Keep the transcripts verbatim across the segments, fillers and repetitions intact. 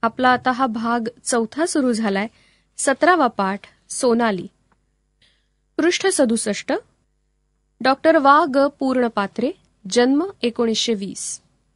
आपला आता हा भाग चौथा सुरू झालाय. सतरावा पाठ सोनाली. पृष्ठ सदुसष्ट. डॉक्टर वा ग पूर्णपात्रे, जन्म एकोणीसशे वीस.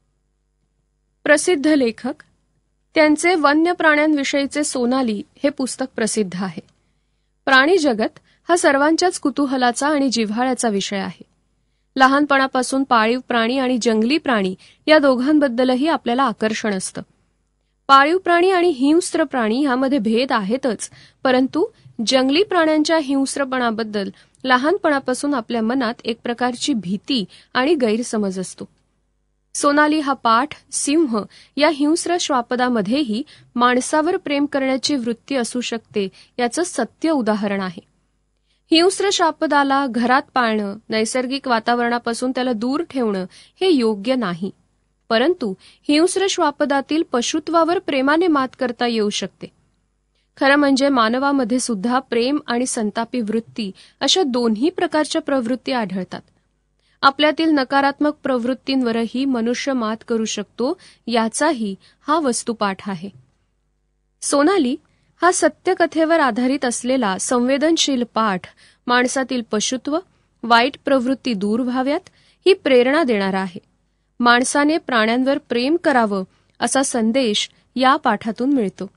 प्रसिद्ध लेखक. त्यांचे वन्य प्राण्यांविषयीचे सोनाली हे पुस्तक प्रसिद्ध आहे. प्राणी जगत हा सर्वांच्याच कुतूहलाचा आणि जिव्हाळ्याचा विषय आहे. लहानपणापासून पाळीव प्राणी आणि जंगली प्राणी या दोघांबद्दलही आपल्याला आकर्षण असतं. पाळीव प्राणी आणि हिंस्त्र प्राणी ह्यामध्ये भेद आहेतच, परंतु जंगली प्राण्यांच्या हिंस्त्रपणाबद्दल लहानपणापासून आपल्या मनात एक प्रकारची भीती आणि गैरसमज असतो. सोनाली हा पाठ सिंह या हिंस्र श्वापदामध्येही माणसावर प्रेम करण्याची वृत्ती असू शकते याचं सत्य उदाहरण आहे. हिंस्र श्वापदाला घरात पाळणं, नैसर्गिक वातावरणापासून त्याला दूर ठेवणं हे योग्य नाही, परंतु हिंस्र श्वापदातील पशुत्वावर प्रेमाने मात करता येऊ शकते. खरं म्हणजे मानवामध्ये सुद्धा प्रेम आणि संतापी वृत्ती अशा दोन्ही प्रकारच्या प्रवृत्ती आढळतात. आपल्यातील नकारात्मक प्रवृत्तींवरही मनुष्य मात करू शकतो याचाही हा वस्तुपाठ आहे. सोनाली हा सत्यकथेवर आधारित असलेला संवेदनशील पाठ माणसातील पशुत्व, वाईट प्रवृत्ती दूर व्हाव्यात ही प्रेरणा देणारा आहे. माणसाने प्राण्यांवर प्रेम करावं असा संदेश या पाठातून मिळतो.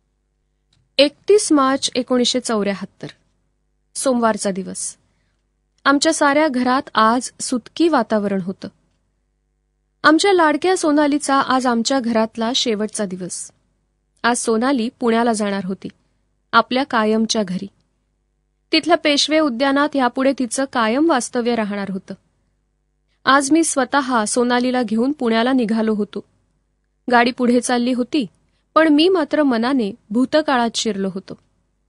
एकतीस मार्च एकोणीसशे चौऱ्याहत्तर. सोमवारचा दिवस. आमच्या साऱ्या घरात आज सुतकी वातावरण होतं. आमच्या लाडक्या सोनालीचा आज आमच्या घरातला शेवटचा दिवस. आज सोनाली पुण्याला जाणार होती, आपल्या कायमच्या घरी. तिथल्या पेशवे उद्यानात यापुढे तिचं कायम वास्तव्य राहणार होतं. आज मी स्वतः सोनालीला घेऊन पुण्याला निघालो होतो. गाडी पुढे चालली होती, पण मी मात्र मनाने भूतकाळात शिरलो होतो.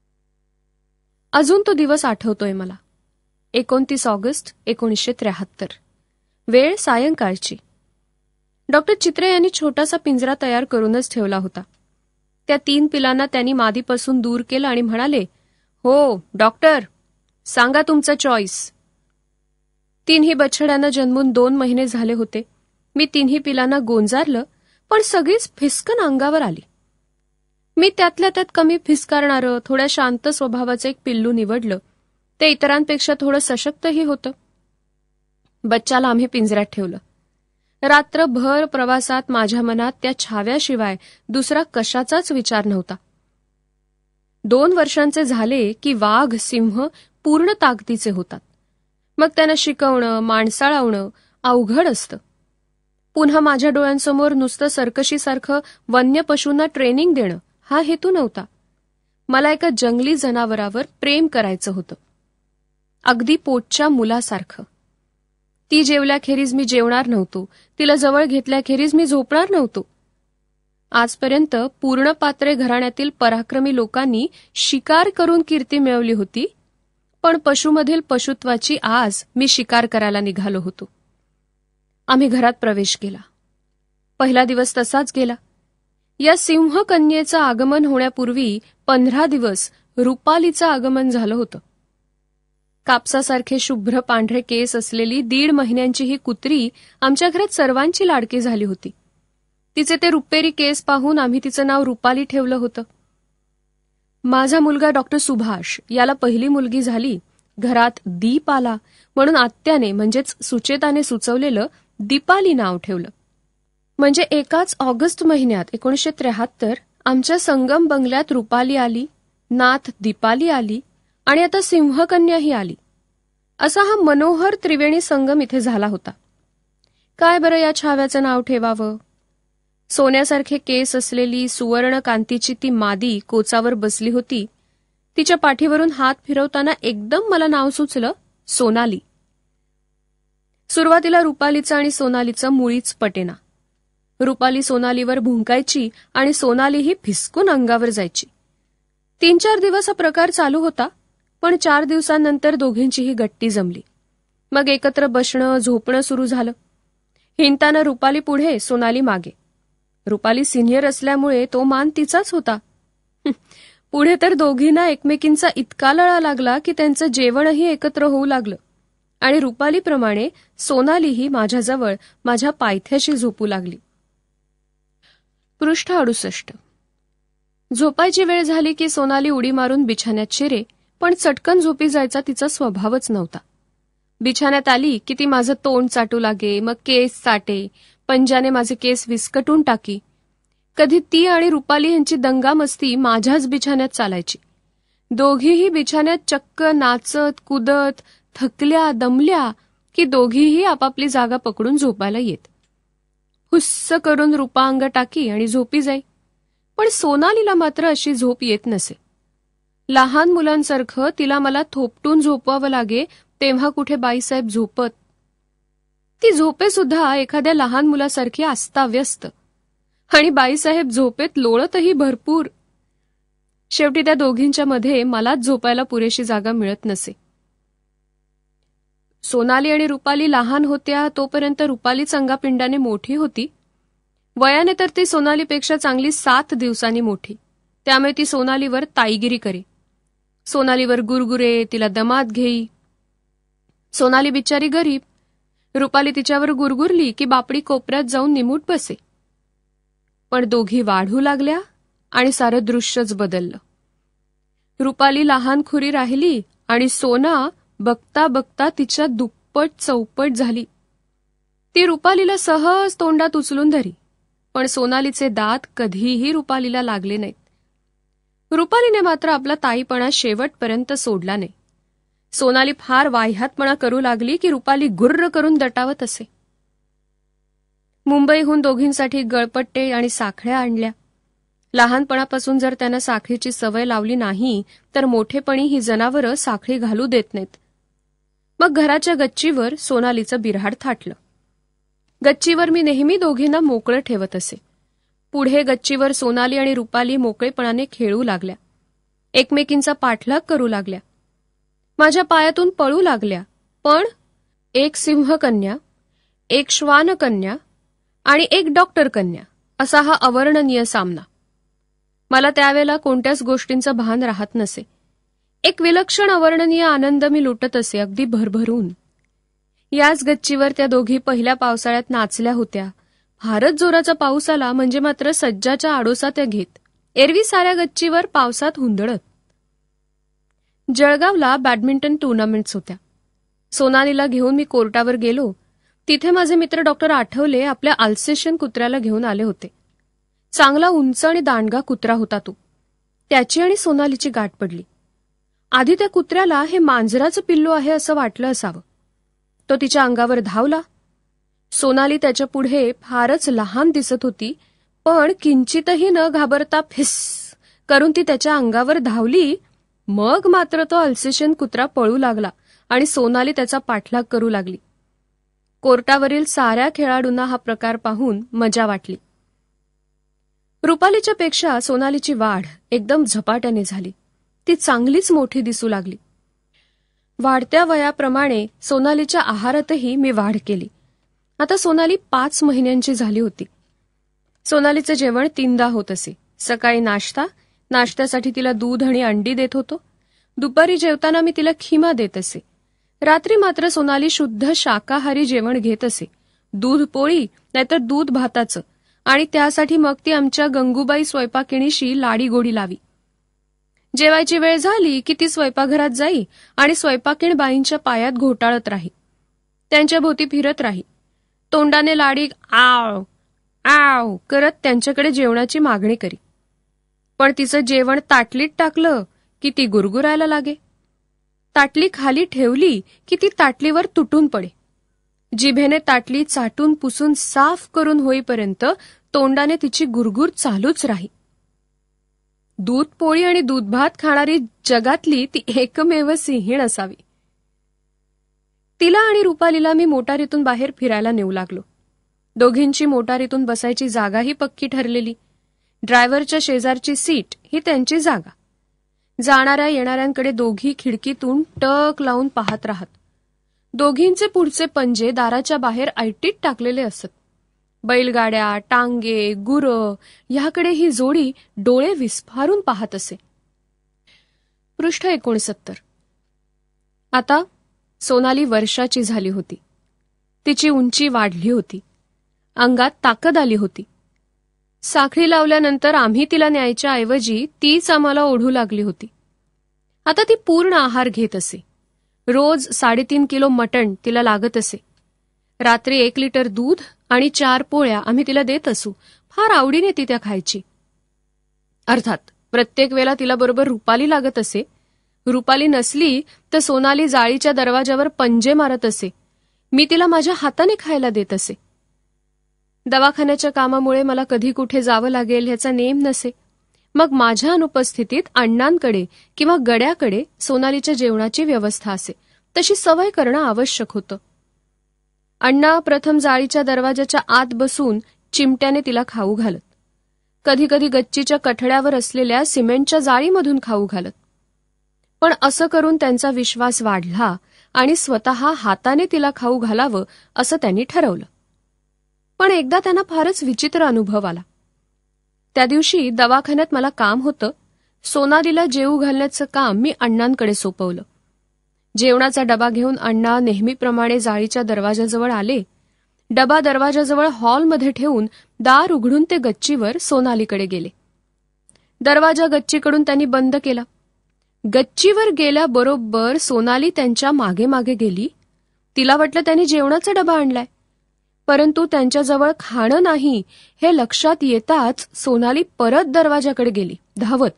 अजून तो दिवस आठवतोय मला. एकोणतीस ऑगस्ट एकोणीसशे त्र्याहत्तर. वेळ सायंकाळची. डॉक्टर चित्रे यांनी छोटासा पिंजरा तयार करूनच ठेवला होता. त्या तीन पिलांना त्यांनी मादीपासून दूर केलं आणि म्हणाले, हो डॉक्टर, सांगा तुमचा चॉईस. तिन्ही बछड्यांना जन्मून दोन महिने झाले होते. मी तिन्ही पिलांना गोंजारलं, पण सगळीच फिसकन अंगावर आली. मी त्यातल्या त्यात कमी फिसकारणारं, थोड्या शांत स्वभावाचं एक पिल्लू निवडलं. ते इतरांपेक्षा थोडं सशक्तही होतं. बच्चाला आम्ही पिंजऱ्यात ठेवलं. रात्रभर प्रवासात माझ्या मनात त्या छाव्याशिवाय दुसरा कशाचाच विचार नव्हता. दोन वर्षांचे झाले की वाघ सिंह पूर्ण ताकदीचे होतात. मग त्यांना शिकवणं, माणसाळवणं अवघड असतं. पुन्हा माझ्या डोळ्यांसमोर नुसतं सर्कशीसारखं वन्य पशूंना ट्रेनिंग देणं हा हेतू नव्हता. मला एका जंगली जनावरावर प्रेम करायचं होतं, अगदी पोटच्या मुलासारखं. ती जेवल्याखेरीज मी जेवणार नव्हतो, तिला जवळ घेतल्याखेरीज मी झोपणार नव्हतो. आजपर्यंत पूर्णपात्रे घराण्यातील पराक्रमी लोकांनी शिकार करून कीर्ती मिळवली होती, पण पशुमधील पशुत्वाची आज मी शिकार करायला निघालो होतो. आम्ही घरात प्रवेश केला. पहिला दिवस तसाच गेला. या सिंहकन्येचं आगमन होण्यापूर्वी पंधरा दिवस रुपालीचं आगमन झालं होतं. कापसासारखे शुभ्र पांढरे केस असलेली दीड महिन्यांची ही कुत्री आमच्या घरात सर्वांची लाडकी झाली होती. तिचे ते रुपेरी केस पाहून आम्ही तिचं नाव रुपाली ठेवलं होतं. माझा मुलगा डॉक्टर सुभाष याला पहिली मुलगी झाली. घरात दीप आला म्हणून आत्याने म्हणजेच सुचेताने सुचवलेलं दीपाली नाव ठेवलं. म्हणजे एकाच ऑगस्ट महिन्यात एकोणीसशे त्र्याहत्तर आमच्या संगम बंगल्यात रुपाली आली, नात दीपाली आली आणि आता सिंहकन्याही आली. असा हा मनोहर त्रिवेणी संगम इथे झाला होता. काय बरं या छाव्याचं नाव ठेवावं? सोन्यासारखे केस असलेली सुवर्ण कांतीची ती मादी कोचावर बसली होती. तिच्या पाठीवरून हात फिरवताना एकदम मला नाव सुचलं, सोनाली. सुरुवातीला रुपालीचं आणि सोनालीचं मुळीच पटेना. रुपाली सोनालीवर भुंकायची आणि सोनालीही फिसकून अंगावर जायची. तीन चार दिवस हा प्रकार चालू होता, पण चार दिवसांनंतर दोघींचीही गट्टी जमली. मग एकत्र बसणं, झोपणं सुरू झालं. हिंतानं रुपाली पुढे, सोनाली मागे. रुपाली सिनियर असल्यामुळे तो मान तिचाच होता. पुढे तर दोघींना एकमेकींचा इतका लळा लागला की त्यांचं जेवणही एकत्र होऊ लागलं आणि रुपालीप्रमाणे सोनालीही माझ्याजवळ माझ्या पायथ्याशी झोपू लागली. पृष्ठ अडुसष्ट. झोपायची वेळ झाली की सोनाली उडी मारून बिछान्यात शिरे, पण चटकन झोपी जायचा तिचा स्वभावच नव्हता. बिछान्यात आली की ती माझं तोंड चाटू लागे, मग केस चाटे, पंजाने माझे केस विस्कटून टाकी. कधी ती आणि रुपाली यांची दंगामस्ती माझ्याच बिछान्यात चालायची. दोघीही बिछान्यात चक्क नाचत कुदत, थकल्या दमल्या की दोघीही आपापली जागा पकडून झोपायला येत. हुस्स करून रुपा अंग टाकी आणि झोपी जाई. पण सोनालीला मात्र अशी झोप येत नसे. लहान मुलांसारखं तिला मला थोपटून झोपवावं लागे तेव्हा कुठे बाईसाहेब झोपत. ती झोपेसुद्धा एखाद्या लहान मुलासारखी अस्ताव्यस्त, आणि बाईसाहेब झोपेत लोळतही भरपूर. शेवटी त्या दोघींच्या मध्ये मलाच झोपायला पुरेशी जागा मिळत नसे. सोनाली आणि रुपाली लहान होत्या तोपर्यंत रुपालीच अंगापिंडाने मोठी होती. वयाने तर ती सोनालीपेक्षा चांगली सात दिवसांनी मोठी. त्यामुळे ती सोनालीवर ताईगिरी करे, सोनालीवर गुरगुरे, तिला दमात घेई. सोनाली बिचारी गरीब. रुपाली तिच्यावर गुरगुरली की बापडी कोपऱ्यात जाऊन निमूट बसे. पण दोघी वाढू लागल्या आणि सारं दृश्यच बदललं. रुपाली लहान खुरी राहिली आणि सोना बघता बघता तिच्या दुप्पट चौपट झाली. ती रुपालीला सहज तोंडात उचलून धरी, पण सोनालीचे दात कधीही रुपालीला लागले नाहीत. रुपालीने मात्र आपला ताईपणा शेवटपर्यंत सोडला नाही. सोनाली फार वाह्यातपणा करू लागली की रुपाली गुर्र करून दटावत असे. मुंबईहून दोघींसाठी गळपट्टे आणि साखळ्या आणल्या. लहानपणापासून जर त्यांना साखळीची सवय लावली नाही तर मोठेपणी ही जनावरं साखळी घालू देत नाहीत. मग घराच्या गच्चीवर सोनालीचं बिऱ्हाड थाटलं. गच्चीवर मी नेहमी दोघींना मोकळं ठेवत असे. पुढे गच्चीवर सोनाली आणि रुपाली मोकळेपणाने खेळू लागल्या. एकमेकींचा पाठलाग करू लागल्या. माझ्या पायातून पळू लागल्या. पण एक सिंहकन्या, एक श्वानकन्या आणि एक डॉक्टर कन्या असा हा अवर्णनीय सामना. मला त्यावेळेला कोणत्याच गोष्टींचं भान राहत नसे. एक विलक्षण अवर्णनीय आनंद मी लुटत असे, अगदी भरभरून. याच गच्चीवर त्या दोघी पहिल्या पावसाळ्यात नाचल्या होत्या. फारच जोराचा पाऊस आला म्हणजे मात्र सज्जाच्या आडोसा त्या घेत. एरवी साऱ्या गच्चीवर पावसात हुंदडत. जळगावला बॅडमिंटन टुर्नामेंट्स होत्या. सोनालीला घेऊन मी कोर्टावर गेलो. तिथे माझे मित्र डॉक्टर आठवले आपल्या अल्सेशियन कुत्र्याला घेऊन आले होते. चांगला उंच आणि दांडगा कुत्रा होता तो. त्याची आणि सोनालीची गाठ पडली. आधी त्या कुत्र्याला हे मांजराचं पिल्लू आहे असं वाटलं असावं. तो तिच्या अंगावर धावला. सोनाली त्याच्या पुढे फारच लहान दिसत होती, पण किंचितही न घाबरता फिस करून ती त्याच्या अंगावर धावली. मग मात्र तो अल्सेशियन कुत्रा पळू लागला आणि सोनाली त्याचा पाठलाग करू लागली. कोर्टावरील साऱ्या खेळाडूंना हा प्रकार पाहून मजा वाटली. रुपालीच्या पेक्षा सोनालीची वाढ एकदम झपाट्याने झाली. ती चांगलीच मोठी दिसू लागली. वाढत्या वयाप्रमाणे सोनालीच्या आहारातही मी वाढ केली. आता सोनाली पाच महिन्यांची झाली होती. सोनालीचं जेवण तीनदा होत असे. सकाळी नाश्ता, नाश्त्यासाठी तिला दूध आणि अंडी देत होतो. दुपारी जेवताना मी तिला खिमा देत असे. रात्री मात्र सोनाली शुद्ध शाकाहारी जेवण घेत असे. दूध पोळी नाहीतर दूध भाताचं, आणि त्यासाठी मग ती आमच्या गंगूबाई स्वयंपाकिणीशी लाडीगोडी लावी. जेवायची वेळ झाली की ती स्वयंपाकघरात जाई आणि स्वयंपाकीण बाईंच्या पायात घोटाळत राही. त्यांच्या भोवती फिरत राही. तोंडाने लाडी आव आव करत त्यांच्याकडे जेवणाची मागणी करी. पण तिचं जेवण ताटलीत टाकलं की ती गुरगुरायला लागे. ताटली खाली ठेवली की ती ताटलीवर तुटून पडे. जिभेने ताटली चाटून पुसून साफ करून होईपर्यंत तोंडाने तिची गुरगुर चालूच राही. दूध पोळी आणि दूध भात खाणारी जगातली ती एकमेव सिंहीण असावी. तिला आणि रुपालीला मी मोटारीतून बाहेर फिरायला नेऊ लागलो. दोघींची मोटारीतून बसायची जागाही पक्की ठरलेली. ड्रायव्हरच्या शेजारची सीट ही त्यांची जागा. जाणाऱ्या येणाऱ्यांकडे दोघी खिडकीतून टक लावून पाहत राहत. दोघींचे पुढचे पंजे दाराच्या बाहेर ऐटीत टाकलेले असत. बैलगाड्या, टांगे, गुरं ह्याकडे ही जोडी डोळे विस्फारून पाहत असे. पृष्ठ एकोणसत्तर. आता सोनाली वर्षाची झाली होती. तिची उंची वाढली होती. अंगात ताकद आली होती. साखळी लावल्यानंतर आम्ही तिला न्यायच्या ऐवजी तीच आम्हाला ओढू लागली होती. आता ती पूर्ण आहार घेत असे. रोज साडेतीन किलो मटण तिला लागत असे. रात्री एक लिटर दूध आणि चार पोळ्या आम्ही तिला देत असू. फार आवडीने ती त्या खायची. अर्थात प्रत्येक वेळेला तिला बरोबर रुपाली लागत असे. रुपाली नसली तर सोनाली जाळीच्या दरवाजावर पंजे मारत असे. मी तिला माझ्या हाताने खायला देत असे. दवाखान्याच्या कामामुळे मला कधी कुठे जावं लागेल ह्याचा नेम नसे. मग माझ्या अनुपस्थितीत अण्णांकडे किंवा गड्याकडे सोनालीच्या जेवणाची व्यवस्था असे. तशी सवय करणं आवश्यक होतं. अण्णा प्रथम जाळीच्या दरवाजाच्या आत बसून चिमट्याने तिला खाऊ घालत. कधी कधी गच्चीच्या कठड्यावर असलेल्या सिमेंटच्या जाळीमधून खाऊ घालत. पण असं करून त्यांचा विश्वास वाढला आणि स्वतः हाताने तिला खाऊ घालावं असं त्यांनी ठरवलं. पण एकदा त्यांना फारच विचित्र अनुभव आला. त्या दिवशी दवाखान्यात मला काम होतं. सोनालीला जेवू घालण्याचं काम मी अण्णांकडे सोपवलं. जेवणाचा डबा घेऊन अण्णा नेहमीप्रमाणे जाळीच्या दरवाजाजवळ आले. डबा दरवाजाजवळ हॉलमध्ये ठेवून दार उघडून ते गच्चीवर सोनालीकडे गेले. दरवाजा गच्चीकडून त्यांनी बंद केला. गच्चीवर गेल्याबरोबर सोनाली त्यांच्या मागे मागे गेली. तिला वाटलं त्यांनी जेवणाचा डबा आणलाय. परंतु त्यांच्याजवळ खाणं नाही हे लक्षात येताच सोनाली परत दरवाजाकडे गेली धावत.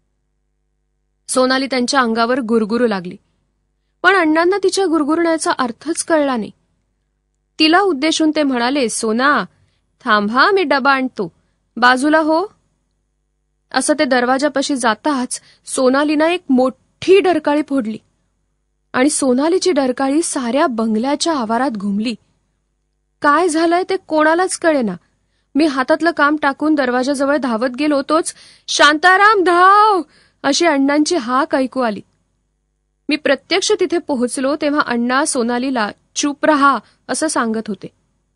सोनाली त्यांच्या अंगावर गुरगुरू लागली. पण अण्णांना तिच्या गुरगुरण्याचा अर्थच कळला नाही. तिला उद्देशून ते म्हणाले, सोना थांबा, मी डबा आणतो, बाजूला हो. असं ते दरवाजापाशी जाताच सोनालीनं एक मोठी डरकाळी फोडली आणि सोनालीची डरकाळी साऱ्या बंगल्याच्या आवारात घुमली. काय झालंय ते कोणालाच कळेना. मी हातातलं काम टाकून दरवाजाजवळ धावत गेलो. तोच शांताराम धाव अशी अण्णांची हाक ऐकू आली. मी प्रत्यक्ष तिथे पोहोचलो तेव्हा अण्णा सोनालीला चूप रहा असं सांगत होते.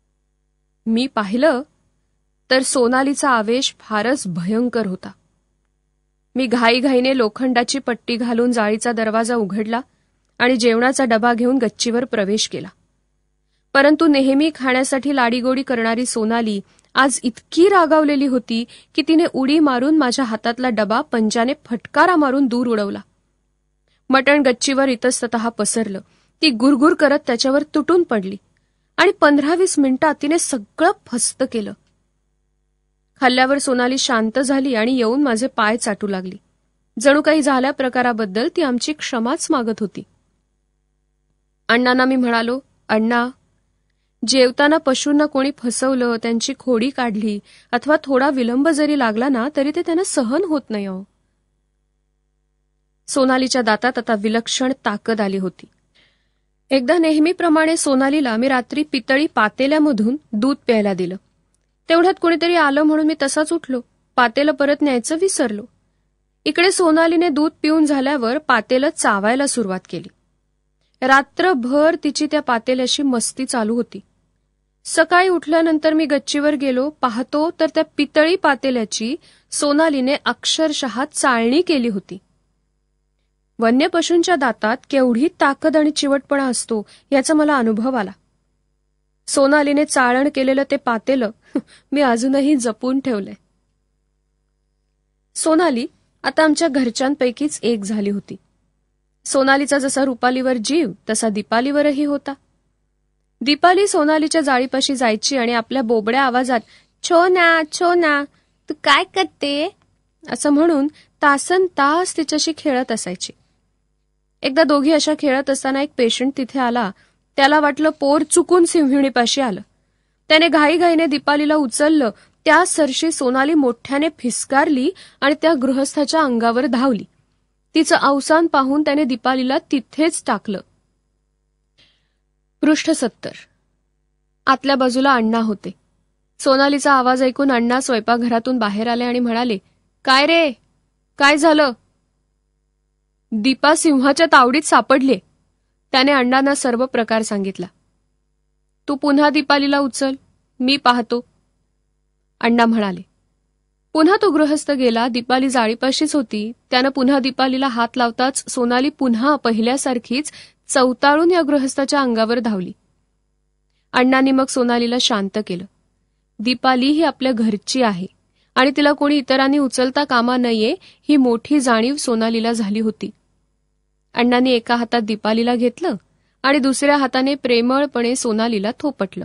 मी पाहिलं तर सोनालीचा आवेश फारच भयंकर होता. मी घाईघाईने लोखंडाची पट्टी घालून जाळीचा दरवाजा उघडला आणि जेवणाचा डबा घेऊन गच्चीवर प्रवेश केला. परंतु नेहमी खाण्यासाठी लाडीगोडी करणारी सोनाली आज इतकी रागावलेली होती की तिने उडी मारून माझ्या हातातला डबा पंजाने फटकारा मारून दूर उडवला. मटण गच्चीवर इतस्ततः पसरलं. ती गुरगुर करत त्याच्यावर तुटून पडली आणि पंधरा वीस मिनिटात तिने सगळं फस्त केलं. खाल्ल्यावर सोनाली शांत झाली आणि येऊन माझे पाय चाटू लागली. जणू काही झाल्या प्रकाराबद्दल ती आमची क्षमाच मागत होती. अण्णांना मी म्हणालो, अण्णा, जेवताना पशूंना कोणी फसवलं, त्यांची खोडी काढली अथवा थोडा विलंब जरी लागला ना तरी ते त्यांना सहन होत नाही हो. सोनालीच्या दातात आता विलक्षण ताकद आली होती. एकदा नेहमीप्रमाणे सोनालीला मी रात्री पितळी पातेल्यामधून दूध प्यायला दिलं. तेवढ्यात कोणीतरी आलं म्हणून मी तसाच उठलो. पातेलं परत न्यायचं विसरलो. इकडे सोनालीने दूध पिऊन झाल्यावर पातेलं चावायला सुरुवात केली. रात्रभर तिची त्या पातेल्याशी मस्ती चालू होती. सकाळी उठल्यानंतर मी गच्चीवर गेलो. पाहतो तर त्या पितळी पातेल्याची सोनालीने अक्षरशः चाळणी केली होती. वन्य पशूंच्या दातात केवढी ताकद आणि चिवटपणा असतो याचा मला अनुभव आला. सोनालीने चाळण केलेलं ते पातेलं मी अजूनही जपून ठेवलंय. सोनाली आता आमच्या घरच्यांपैकीच एक झाली होती. सोनालीचा जसा रुपालीवर जीव तसा दीपालीवरही होता. दीपाली सोनालीच्या जाळीपाशी जायची आणि आपल्या बोबड्या आवाजात छो ना छो ना तू काय करते असं म्हणून तासन तास तिच्याशी खेळत असायची. एकदा दोघी अशा खेळत असताना एक पेशंट तिथे आला. त्याला वाटलं पोर चुकून सिंहिणीपाशी आलं. त्याने घाईघाईने दीपालीला उचललं. त्या सरशी सोनाली मोठ्याने फिसकारली आणि त्या गृहस्थाच्या अंगावर धावली. तिचं अवसान पाहून त्याने दीपालीला तिथेच टाकलं. पृष्ठ सत्तर. आतल्या बाजूला अण्णा होते. सोनालीचा आवाज ऐकून अण्णा स्वयंपाकघरातून बाहेर आले आणि म्हणाले, काय रे, काय झालं? दीपा सिंहाच्या तावडीत सापडले. त्याने अण्णांना सर्व प्रकार सांगितला. तू पुन्हा दीपालीला उचल, मी पाहतो, अण्णा म्हणाले. पुन्हा तो गृहस्थ गेला. दीपाली जाळीपाशीच होती. त्यानं पुन्हा दीपालीला हात लावताच सोनाली पुन्हा पहिल्यासारखीच चवताळून या गृहस्थाच्या अंगावर धावली. अण्णांनी मग सोनालीला शांत केलं. दीपाली ही आपल्या घरची आहे आणि तिला कोणी इतरांनी उचलता कामा नये ही मोठी जाणीव सोनालीला झाली होती. अण्णांनी एका हातात दीपालीला घेतलं आणि दुसऱ्या हाताने प्रेमळपणे सोनालीला थोपटलं.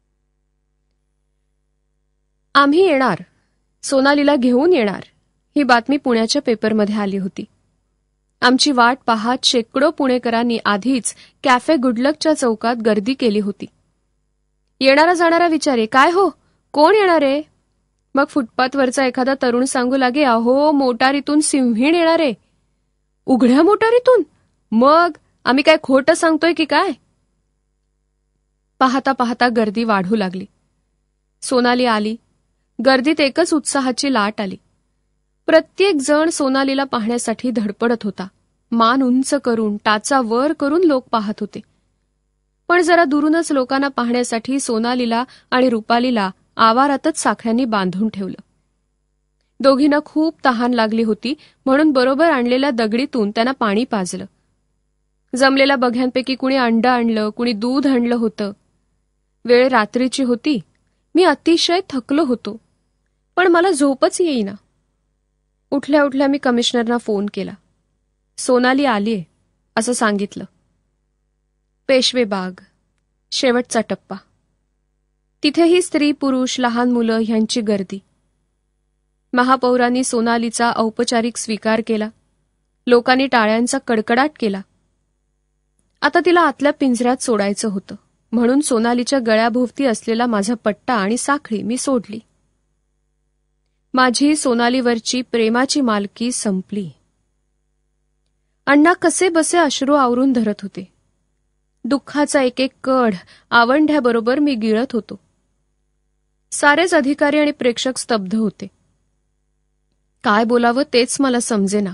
आम्ही येणार, सोनालीला घेऊन येणार, ही बातमी पुण्याच्या पेपरमध्ये आली होती. आमची वाट पाहत शेकडो पुणेकरांनी आधीच कॅफे गुडलकच्या चौकात गर्दी केली होती. येणारा जाणारा विचारे, काय हो, कोण येणार आहे? मग फुटपाथवरचा एखादा तरुण सांगू लागे, अहो मोटारीतून सिंहीण येणार आहे. उघड्या मोटारीतून? मग आम्ही काय खोटं सांगतोय की काय? पाहता पाहता गर्दी वाढू लागली. सोनाली आली. गर्दीत एकच उत्साहाची लाट आली. प्रत्येक जण सोनालीला पाहण्यासाठी धडपडत होता. मान उंच करून, टाचा वर करून लोक पाहत होते. पण जरा दुरूनच लोकांना पाहण्यासाठी सोनालीला आणि रुपालीला आवारातच साखळ्यांनी बांधून ठेवलं. दोघींना खूप तहान लागली होती, म्हणून बरोबर आणलेल्या दगडीतून त्यांना पाणी पाजलं. जमलेल्या बघ्यांपैकी कुणी अंडं आणलं, कुणी दूध आणलं होतं. वेळ रात्रीची होती. मी अतिशय थकलो होतो, पण मला झोपच येईना. उठल्या उठल्या मी कमिशनरना फोन केला. सोनाली आलीये असं सांगितलं. पेशवेबाग, शेवटचा टप्पा. तिथेही स्त्री पुरुष लहान मुलं ह्यांची गर्दी. महापौरांनी सोनालीचा औपचारिक स्वीकार केला. लोकांनी टाळ्यांचा कडकडाट केला. आता तिला आतल्या पिंजऱ्यात सोडायचं होतं, म्हणून सोनालीच्या गळ्याभोवती असलेला माझा पट्टा आणि साखळी मी सोडली. माझी सोनालीवरची प्रेमाची मालकी संपली. अण्णा कसे बसे अश्रू आवरून धरत होते. दुःखाचा एक एक कढ आवंढ्याबरोबर मी गिळत होतो. सारेच अधिकारी आणि प्रेक्षक स्तब्ध होते. काय बोलावं तेच मला समजेना.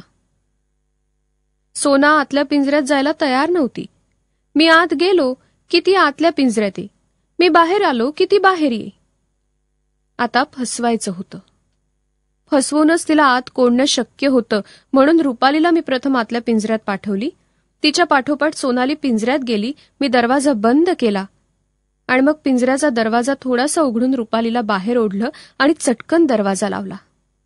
सोना आतल्या पिंजऱ्यात जायला तयार नव्हती. मी आत गेलो की ती आतल्या पिंजऱ्यात ये, मी बाहेर आलो की ती बाहेर ये. आता फसवायचं होतं. फसवूनच तिला आत कोणणं शक्य होतं, म्हणून रुपालीला मी प्रथम आतल्या पिंजऱ्यात पाठवली. तिच्या पाठोपाठ सोनाली पिंजऱ्यात गेली. मी दरवाजा बंद केला आणि मग पिंजऱ्याचा दरवाजा थोडासा उघडून रुपालीला बाहेर ओढलं आणि चटकन दरवाजा लावला.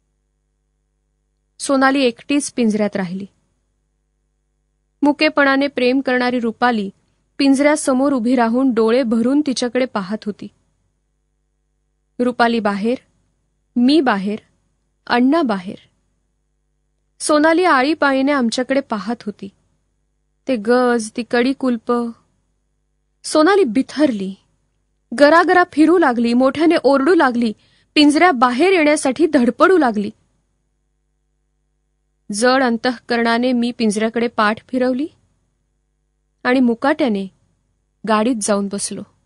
सोनाली एकटीच पिंजऱ्यात राहिली. मुकेपणाने प्रेम करणारी रुपाली पिंजऱ्यासमोर उभी राहून डोळे भरून तिच्याकडे पाहत होती. रुपाली बाहेर, मी बाहेर, अण्णा बाहेर. सोनाली आळीपाळीने आमच्याकडे पाहत होती. ते गज, ती कडी कुलप. सोनाली बिथरली. गरागरा फिरू लागली, मोठ्याने ओरडू लागली, पिंजऱ्या बाहेर येण्यासाठी धडपडू लागली. जड अंतःकरणाने मी पिंजऱ्याकडे पाठ फिरवली आणि मुकाट्याने गाडीत जाऊन बसलो.